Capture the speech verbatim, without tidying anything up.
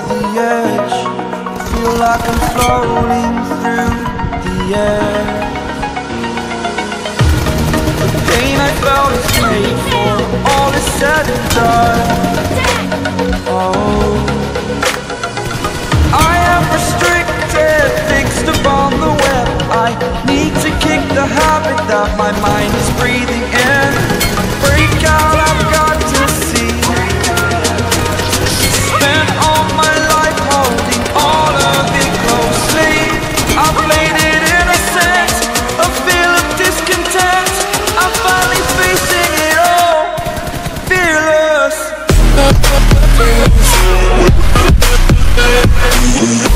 at the edge, feel like I'm floating through the air. The pain I felt is paid for, all is said and done. Oh, I am restricted, fixed upon the web. I need to kick the habit that my mind is breathing in. Break out, I've got to see. Spent all my life holding all of it closely. I played it innocent, a feel of discontent. I'm finally facing it all, fearless.